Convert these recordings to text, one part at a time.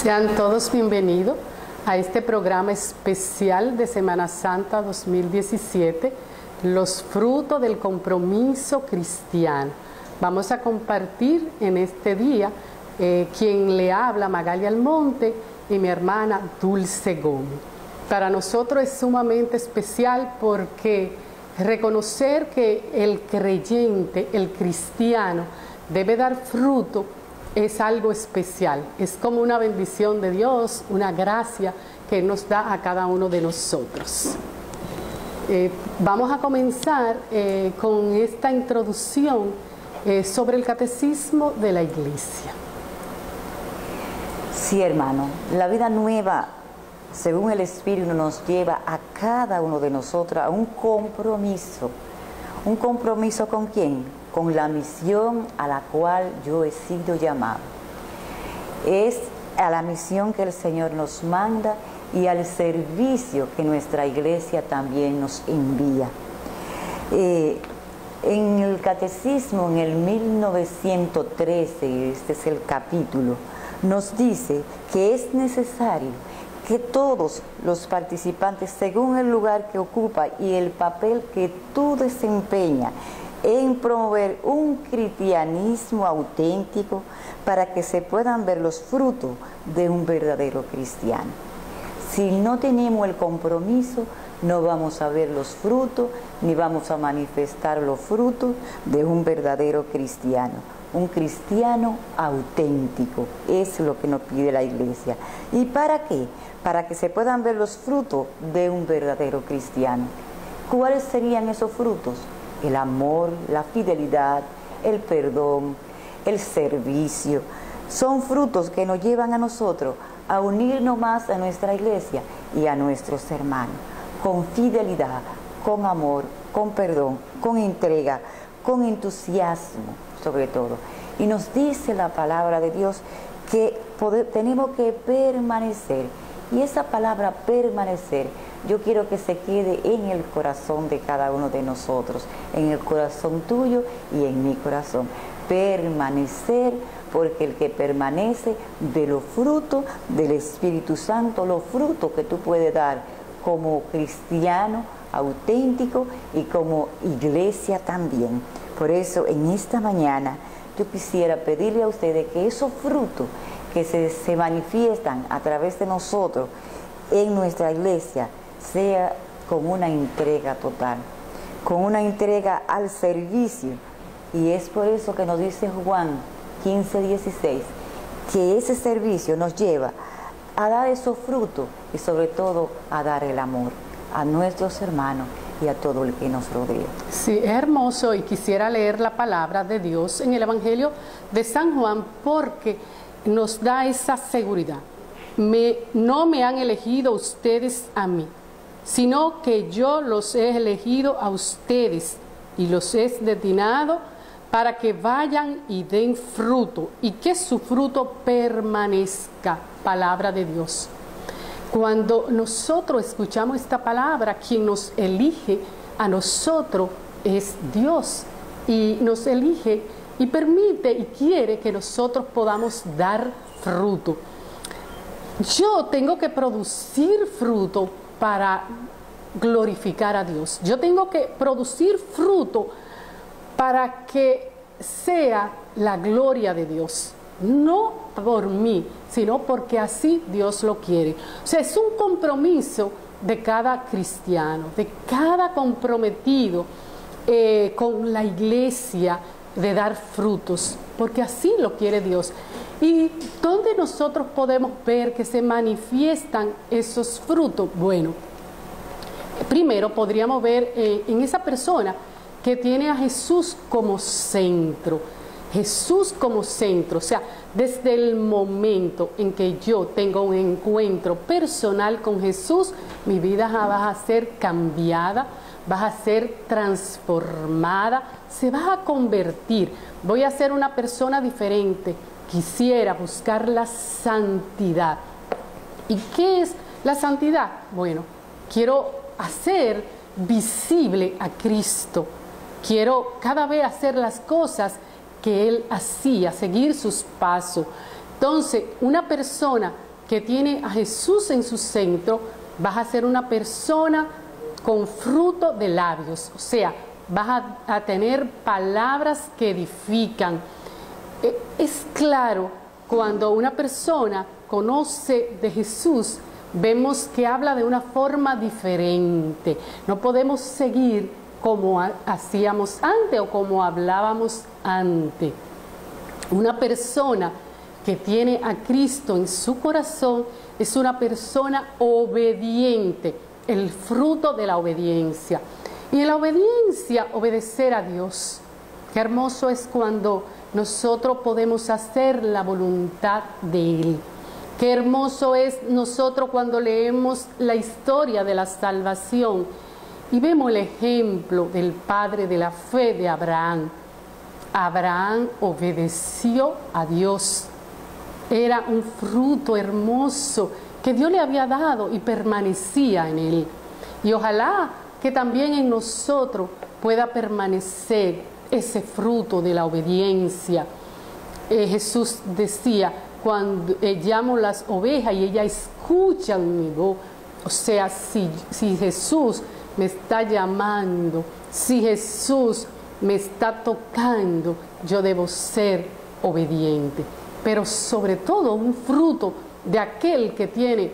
Sean todos bienvenidos a este programa especial de Semana Santa 2017, los frutos del compromiso cristiano. Vamos a compartir en este día quien le habla, Magali Almonte, y mi hermana Dulce Gómez. Para nosotros es sumamente especial porque reconocer que el creyente, el cristiano, debe dar fruto es algo especial, es como una bendición de Dios, una gracia que nos da a cada uno de nosotros. Vamos a comenzar con esta introducción sobre el catecismo de la Iglesia. Sí, hermano, la vida nueva, según el Espíritu, nos lleva a cada uno de nosotros a un compromiso. ¿Un compromiso con quién? Con la misión a la cual yo he sido llamado. Es a la misión que el Señor nos manda y al servicio que nuestra iglesia también nos envía. En el Catecismo, en el 1913, este es el capítulo, nos dice que es necesario que todos los participantes, según el lugar que ocupa y el papel que tú desempeñas, en promover un cristianismo auténtico para que se puedan ver los frutos de un verdadero cristiano. Si no tenemos el compromiso, no vamos a ver los frutos, ni vamos a manifestar los frutos de un verdadero cristiano. Un cristiano auténtico, es lo que nos pide la Iglesia. ¿Y para qué? Para que se puedan ver los frutos de un verdadero cristiano. ¿Cuáles serían esos frutos? El amor, la fidelidad, el perdón, el servicio. Son frutos que nos llevan a nosotros a unirnos más a nuestra iglesia y a nuestros hermanos. Con fidelidad, con amor, con perdón, con entrega, con entusiasmo, sobre todo. Y nos dice la palabra de Dios que tenemos que permanecer. Y esa palabra permanecer, yo quiero que se quede en el corazón de cada uno de nosotros, en el corazón tuyo y en mi corazón. Permanecer, porque el que permanece de los frutos del Espíritu Santo, los frutos que tú puedes dar como cristiano auténtico y como iglesia también. Por eso en esta mañana yo quisiera pedirle a ustedes que esos frutos que se manifiestan a través de nosotros en nuestra iglesia sea con una entrega total, con una entrega al servicio. Y es por eso que nos dice Juan 15:16, que ese servicio nos lleva a dar esos frutos y sobre todo a dar el amor a nuestros hermanos y a todo el que nos rodea. Sí, es hermoso, y quisiera leer la palabra de Dios en el Evangelio de San Juan porque nos da esa seguridad. No me han elegido ustedes a mí, sino que yo los he elegido a ustedes y los he destinado para que vayan y den fruto y que su fruto permanezca. Palabra de Dios. Cuando nosotros escuchamos esta palabra, quien nos elige a nosotros es Dios, y nos elige y permite y quiere que nosotros podamos dar fruto. Yo tengo que producir fruto para glorificar a Dios. Yo tengo que producir fruto para que sea la gloria de Dios. No por mí, sino porque así Dios lo quiere. O sea, es un compromiso de cada cristiano, de cada comprometido con la iglesia, de dar frutos, porque así lo quiere Dios. ¿Y dónde nosotros podemos ver que se manifiestan esos frutos? Bueno, primero podríamos ver en esa persona que tiene a Jesús como centro. Jesús como centro, o sea, desde el momento en que yo tengo un encuentro personal con Jesús, mi vida va a ser cambiada, va a ser transformada, se va a convertir, voy a ser una persona diferente. Quisiera buscar la santidad. ¿Y qué es la santidad? Bueno, quiero hacer visible a Cristo, quiero cada vez hacer las cosas que Él hacía, seguir sus pasos. Entonces, una persona que tiene a Jesús en su centro, vas a ser una persona con fruto de labios, o sea, vas a tener palabras que edifican. Es claro, cuando una persona conoce de Jesús, vemos que habla de una forma diferente. No podemos seguir como hacíamos antes o como hablábamos antes. Una persona que tiene a Cristo en su corazón es una persona obediente, el fruto de la obediencia. Y en la obediencia, obedecer a Dios. Qué hermoso es cuando nosotros podemos hacer la voluntad de Él. Qué hermoso es nosotros cuando leemos la historia de la salvación y vemos el ejemplo del padre de la fe de Abraham. Abraham obedeció a Dios. Era un fruto hermoso que Dios le había dado y permanecía en él. Y ojalá que también en nosotros pueda permanecer ese fruto de la obediencia. Jesús decía, cuando llamo las ovejas y ellas escuchan mi voz, o sea, si Jesús me está llamando, si Jesús me está tocando, yo debo ser obediente. Pero sobre todo un fruto de aquel que tiene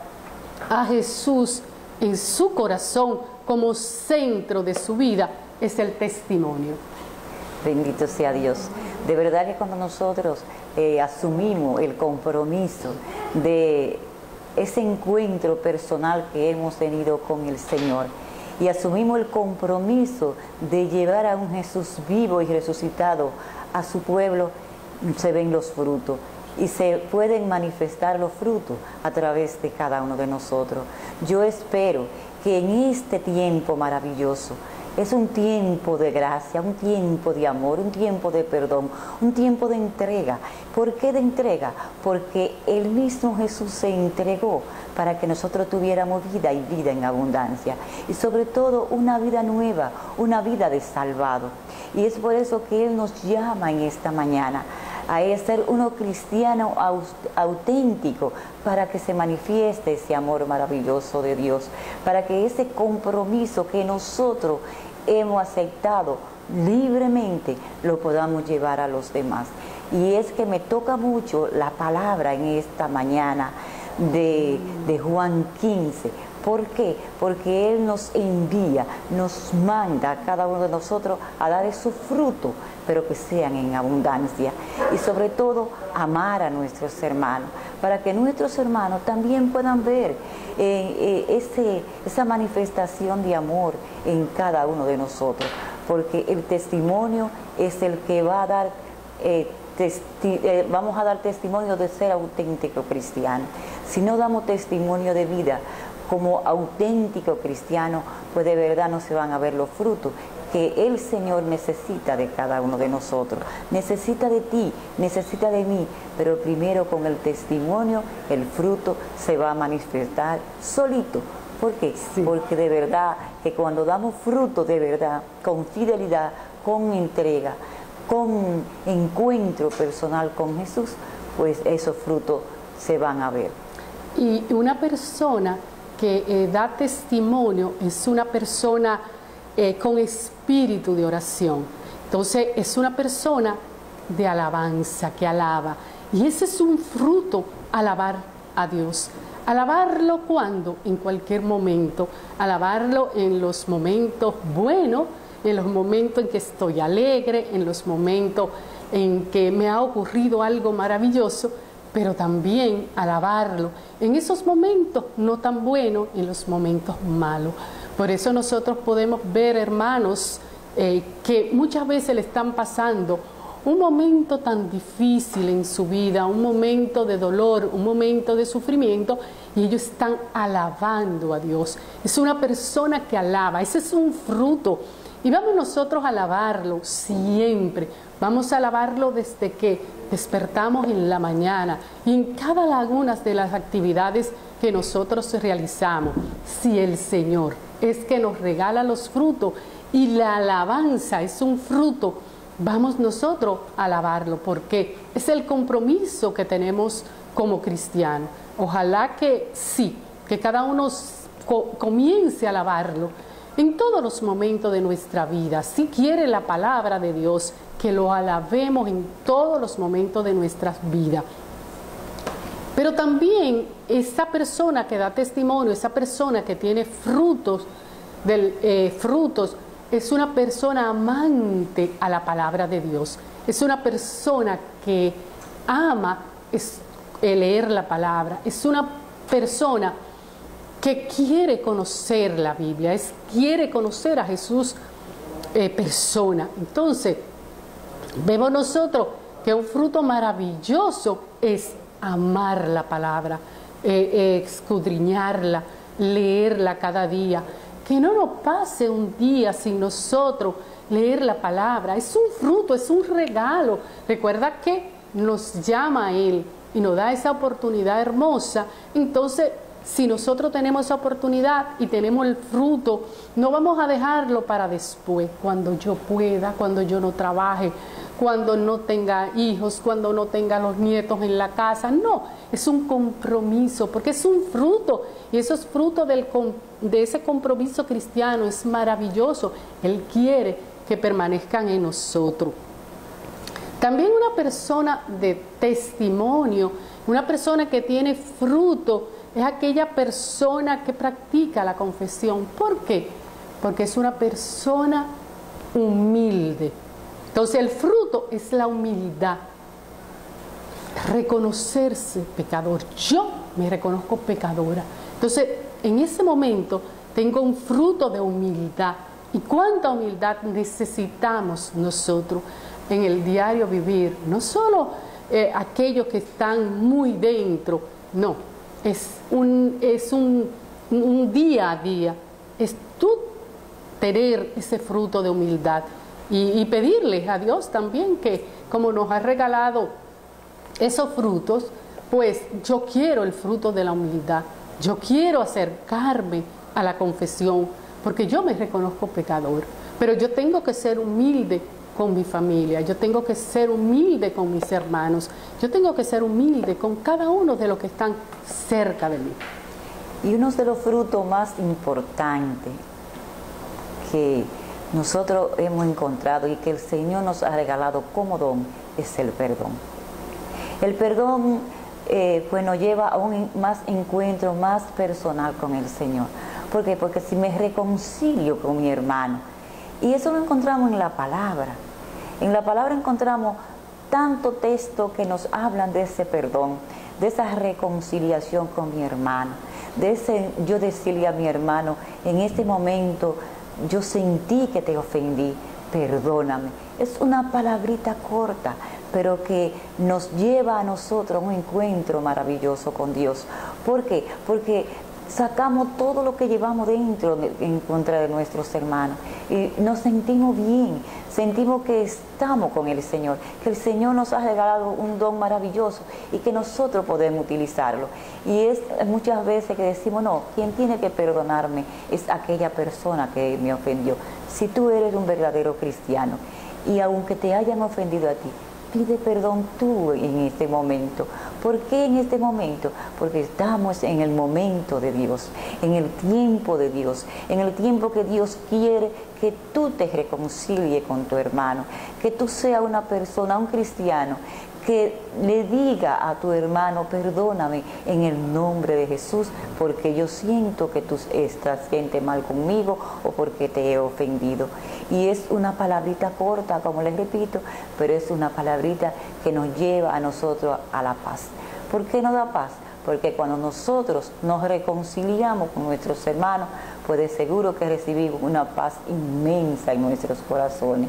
a Jesús en su corazón como centro de su vida es el testimonio. Bendito sea Dios. De verdad que cuando nosotros asumimos el compromiso de ese encuentro personal que hemos tenido con el Señor y asumimos el compromiso de llevar a un Jesús vivo y resucitado a su pueblo, se ven los frutos y se pueden manifestar los frutos a través de cada uno de nosotros. Yo espero que en este tiempo maravilloso, es un tiempo de gracia, un tiempo de amor, un tiempo de perdón, un tiempo de entrega. ¿Por qué de entrega? Porque el mismo Jesús se entregó para que nosotros tuviéramos vida y vida en abundancia. Y sobre todo una vida nueva, una vida de salvado. Y es por eso que Él nos llama en esta mañana a ser uno cristiano auténtico, para que se manifieste ese amor maravilloso de Dios, para que ese compromiso que nosotros hemos aceptado libremente lo podamos llevar a los demás. Y es que me toca mucho la palabra en esta mañana de Juan 15. ¿Por qué? Porque Él nos envía, nos manda a cada uno de nosotros a dar esos frutos, pero que sean en abundancia. Y sobre todo, amar a nuestros hermanos, para que nuestros hermanos también puedan ver esa manifestación de amor en cada uno de nosotros. Porque el testimonio es el que va a dar, vamos a dar testimonio de ser auténtico cristiano. Si no damos testimonio de vida como auténtico cristiano, pues de verdad no se van a ver los frutos que el Señor necesita de cada uno de nosotros. Necesita de ti, necesita de mí, pero primero con el testimonio el fruto se va a manifestar solito. ¿Por qué? Sí. Porque de verdad que cuando damos fruto de verdad, con fidelidad, con entrega, con encuentro personal con Jesús, pues esos frutos se van a ver. Y una persona que da testimonio es una persona con espíritu de oración. Entonces es una persona de alabanza, que alaba. Y ese es un fruto, alabar a Dios. Alabarlo cuando, en cualquier momento. Alabarlo en los momentos buenos, en los momentos en que estoy alegre, en los momentos en que me ha ocurrido algo maravilloso, pero también alabarlo en esos momentos no tan buenos, en los momentos malos. Por eso nosotros podemos ver, hermanos, que muchas veces le están pasando un momento tan difícil en su vida, un momento de dolor, un momento de sufrimiento, y ellos están alabando a Dios. Es una persona que alaba, ese es un fruto. Y vamos nosotros a alabarlo siempre. Vamos a alabarlo desde que despertamos en la mañana y en cada laguna de las actividades que nosotros realizamos. Si el Señor es que nos regala los frutos y la alabanza es un fruto, vamos nosotros a alabarlo, porque es el compromiso que tenemos como cristianos. Ojalá que sí, que cada uno comience a alabarlo en todos los momentos de nuestra vida. Si quiere la palabra de Dios, que lo alabemos en todos los momentos de nuestras vidas. Pero también esa persona que da testimonio, esa persona que tiene frutos, es una persona amante a la palabra de Dios. Es una persona que ama leer la palabra. Es una persona que quiere conocer la Biblia, quiere conocer a Jesús persona. Entonces, vemos nosotros que un fruto maravilloso es amar la palabra, escudriñarla, leerla cada día. Que no nos pase un día sin nosotros leer la palabra. Es un fruto, es un regalo. Recuerda que nos llama a Él y nos da esa oportunidad hermosa. Entonces, si nosotros tenemos esa oportunidad y tenemos el fruto, no vamos a dejarlo para después, cuando yo pueda, cuando yo no trabaje, cuando no tenga hijos, cuando no tenga los nietos en la casa. No, es un compromiso, porque es un fruto, y esos frutos de ese compromiso cristiano es maravilloso. Él quiere que permanezcan en nosotros. También una persona de testimonio, una persona que tiene fruto, es aquella persona que practica la confesión. ¿Por qué? Porque es una persona humilde. Entonces el fruto es la humildad. Reconocerse pecador. Yo me reconozco pecadora. Entonces en ese momento tengo un fruto de humildad. ¿Y cuánta humildad necesitamos nosotros en el diario vivir? No solo aquellos que están muy dentro, no. Es un día a día, es tú tener ese fruto de humildad y pedirle a Dios también que, como nos ha regalado esos frutos, pues yo quiero el fruto de la humildad, yo quiero acercarme a la confesión, porque yo me reconozco pecador, pero yo tengo que ser humilde con mi familia, yo tengo que ser humilde con mis hermanos, yo tengo que ser humilde con cada uno de los que están cerca de mí. Y uno de los frutos más importantes que nosotros hemos encontrado y que el Señor nos ha regalado como don es el perdón. El perdón pues nos lleva a un más encuentro más personal con el Señor. ¿Por qué? Porque si me reconcilio con mi hermano, y eso lo encontramos en la palabra. En la palabra encontramos tanto texto que nos hablan de ese perdón, de esa reconciliación con mi hermano, de ese yo decirle a mi hermano, en este momento yo sentí que te ofendí, perdóname. Es una palabrita corta, pero que nos lleva a nosotros a un encuentro maravilloso con Dios. ¿Por qué? Porque sacamos todo lo que llevamos dentro en contra de nuestros hermanos y nos sentimos bien, sentimos que estamos con el Señor, que el Señor nos ha regalado un don maravilloso y que nosotros podemos utilizarlo. Y es muchas veces que decimos, no, quien tiene que perdonarme es aquella persona que me ofendió. Si tú eres un verdadero cristiano y aunque te hayan ofendido a ti, pide perdón tú en este momento. ¿Por qué en este momento? Porque estamos en el momento de Dios, en el tiempo de Dios, en el tiempo que Dios quiere que tú te reconcilies con tu hermano, que tú seas una persona, un cristiano, que le diga a tu hermano, perdóname en el nombre de Jesús, porque yo siento que tú estás mal conmigo o porque te he ofendido. Y es una palabrita corta, como les repito, pero es una palabrita que nos lleva a nosotros a la paz. ¿Por qué nos da paz? Porque cuando nosotros nos reconciliamos con nuestros hermanos, pues de seguro que recibimos una paz inmensa en nuestros corazones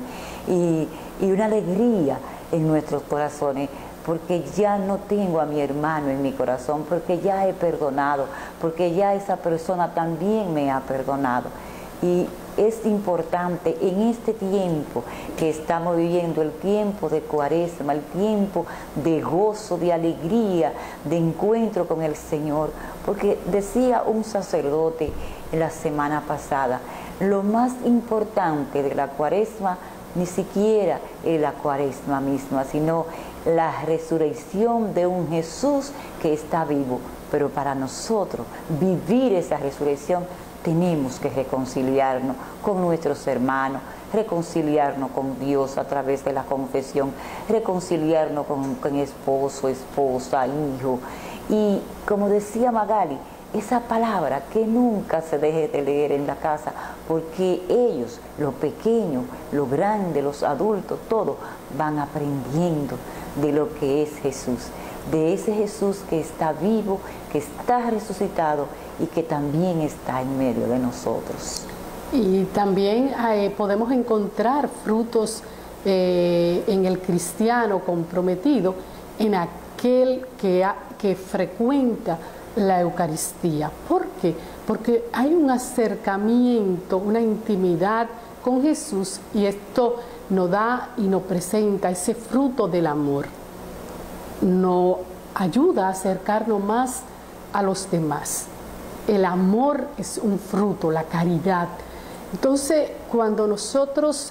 y una alegría en nuestros corazones, porque ya no tengo a mi hermano en mi corazón, porque ya he perdonado, porque ya esa persona también me ha perdonado. Y es importante en este tiempo que estamos viviendo, el tiempo de Cuaresma, el tiempo de gozo, de alegría, de encuentro con el Señor, porque decía un sacerdote en la semana pasada, lo más importante de la Cuaresma ni siquiera la cuaresma misma, sino la resurrección de un Jesús que está vivo. Pero para nosotros vivir esa resurrección tenemos que reconciliarnos con nuestros hermanos, reconciliarnos con Dios a través de la confesión, reconciliarnos con esposo, esposa, hijo. Y como decía Magali, esa palabra que nunca se deje de leer en la casa, porque ellos, los pequeños, los grandes, los adultos, todos van aprendiendo de lo que es Jesús, de ese Jesús que está vivo, que está resucitado y que también está en medio de nosotros. Y también podemos encontrar frutos en el cristiano comprometido, en aquel que frecuenta la Eucaristía. ¿Por qué? Porque hay un acercamiento, una intimidad con Jesús, y esto nos da y nos presenta ese fruto del amor. Nos ayuda a acercarnos más a los demás. El amor es un fruto, la caridad. Entonces, cuando nosotros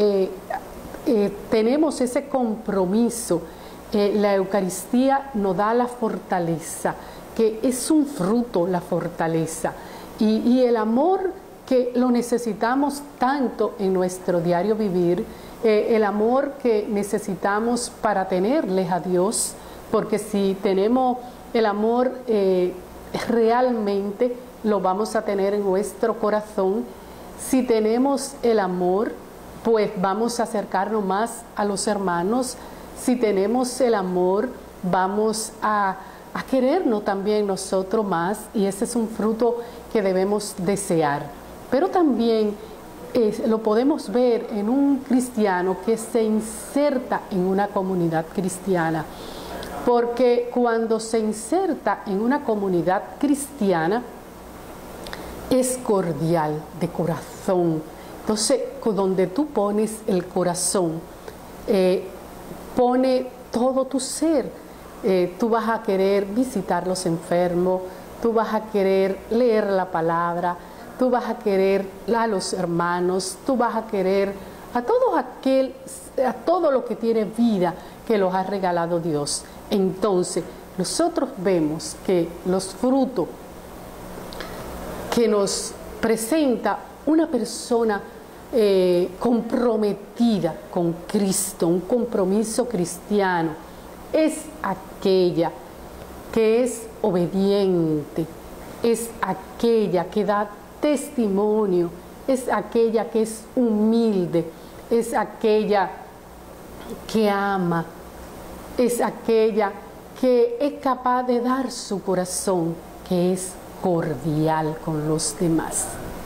tenemos ese compromiso, la Eucaristía nos da la fortaleza, que es un fruto, la fortaleza, y el amor que lo necesitamos tanto en nuestro diario vivir, el amor que necesitamos para tenerles a Dios, porque si tenemos el amor realmente lo vamos a tener en nuestro corazón. Si tenemos el amor, pues vamos a acercarnos más a los hermanos. Si tenemos el amor, vamos a querernos también nosotros más, y ese es un fruto que debemos desear. Pero también lo podemos ver en un cristiano que se inserta en una comunidad cristiana, porque cuando se inserta en una comunidad cristiana es cordial, de corazón. Entonces, donde tú pones el corazón, pone todo tu ser. Tú vas a querer visitar los enfermos, tú vas a querer leer la palabra, tú vas a querer a los hermanos, tú vas a querer a todo lo que tiene vida que los ha regalado Dios. Entonces, nosotros vemos que los frutos que nos presenta una persona comprometida con Cristo, un compromiso cristiano, es aquella que es obediente, es aquella que da testimonio, es aquella que es humilde, es aquella que ama, es aquella que es capaz de dar su corazón, que es cordial con los demás.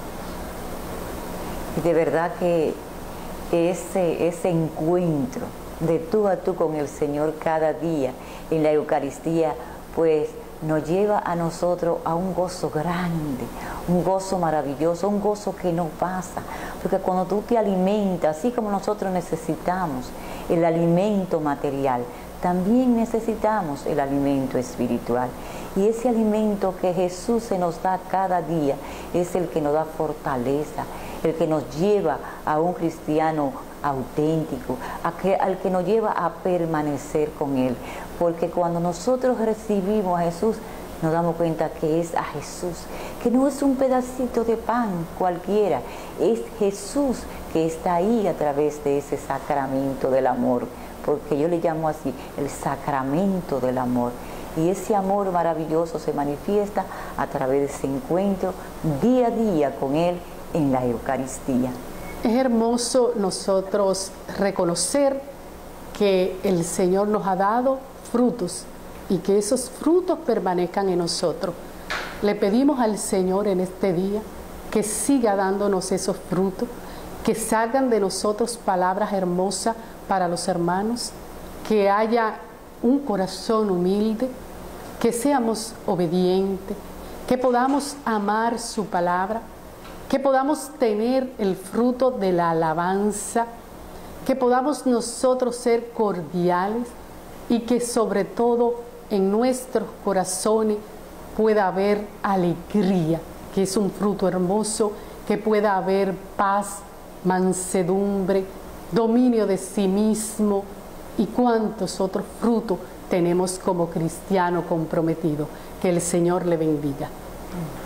Y de verdad que ese encuentro de tú a tú con el Señor cada día en la Eucaristía, pues nos lleva a nosotros a un gozo grande, un gozo maravilloso, un gozo que no pasa, porque cuando tú te alimentas, así como nosotros necesitamos el alimento material, también necesitamos el alimento espiritual, y ese alimento que Jesús se nos da cada día es el que nos da fortaleza, el que nos lleva a un cristiano auténtico, al que nos lleva a permanecer con Él, porque cuando nosotros recibimos a Jesús, nos damos cuenta que es a Jesús, que no es un pedacito de pan cualquiera, es Jesús que está ahí a través de ese sacramento del amor, porque yo le llamo así, el sacramento del amor. Y ese amor maravilloso se manifiesta a través de ese encuentro día a día con Él en la Eucaristía. Es hermoso nosotros reconocer que el Señor nos ha dado frutos y que esos frutos permanezcan en nosotros. Le pedimos al Señor en este día que siga dándonos esos frutos, que salgan de nosotros palabras hermosas para los hermanos, que haya un corazón humilde, que seamos obedientes, que podamos amar su palabra, que podamos tener el fruto de la alabanza, que podamos nosotros ser cordiales y que sobre todo en nuestros corazones pueda haber alegría, que es un fruto hermoso, que pueda haber paz, mansedumbre, dominio de sí mismo y cuántos otros frutos tenemos como cristiano comprometido. Que el Señor le bendiga.